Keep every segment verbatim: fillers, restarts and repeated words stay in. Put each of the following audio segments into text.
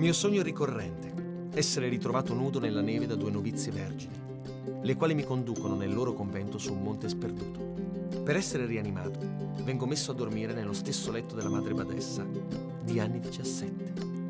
Mio sogno ricorrente, essere ritrovato nudo nella neve da due novizie vergini, le quali mi conducono nel loro convento su un monte sperduto. Per essere rianimato, vengo messo a dormire nello stesso letto della madre badessa di anni diciassette.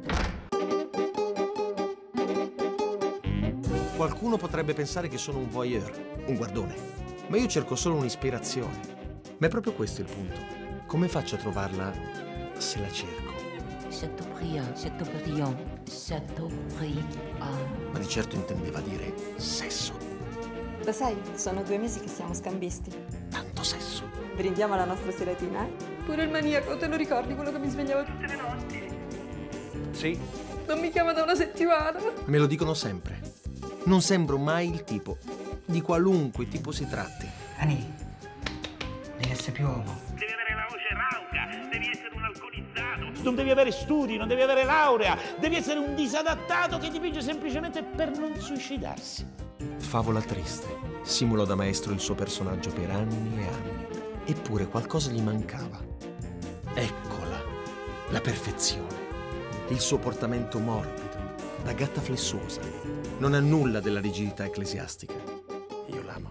Qualcuno potrebbe pensare che sono un voyeur, un guardone, ma io cerco solo un'ispirazione. Ma è proprio questo il punto. Come faccio a trovarla se la cerco? Chateaubriand, Chateaubriand, Chateaubriand. Ma di certo intendeva dire sesso. Lo sai, sono due mesi che siamo scambisti. Tanto sesso. Brindiamo alla nostra seratina, eh? Pure il maniaco, te lo ricordi quello che mi svegliava tutte le notti? Sì. Non mi chiama da una settimana. Me lo dicono sempre. Non sembro mai il tipo, di qualunque tipo si tratti. Ani, devi essere più uomo. Devi avere la voce rauca, devi essere un alcolizzato. Non devi avere studi, non devi avere laurea, devi essere un disadattato che dipinge semplicemente per non suicidarsi. Favola triste. Simulò da maestro il suo personaggio per anni e anni. Eppure qualcosa gli mancava. Eccola, la perfezione. Il suo portamento morbido, da gatta flessuosa. Non ha nulla della rigidità ecclesiastica. Io l'amo.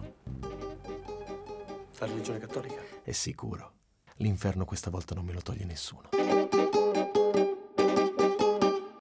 La religione cattolica? È sicuro. L'inferno questa volta non me lo toglie nessuno.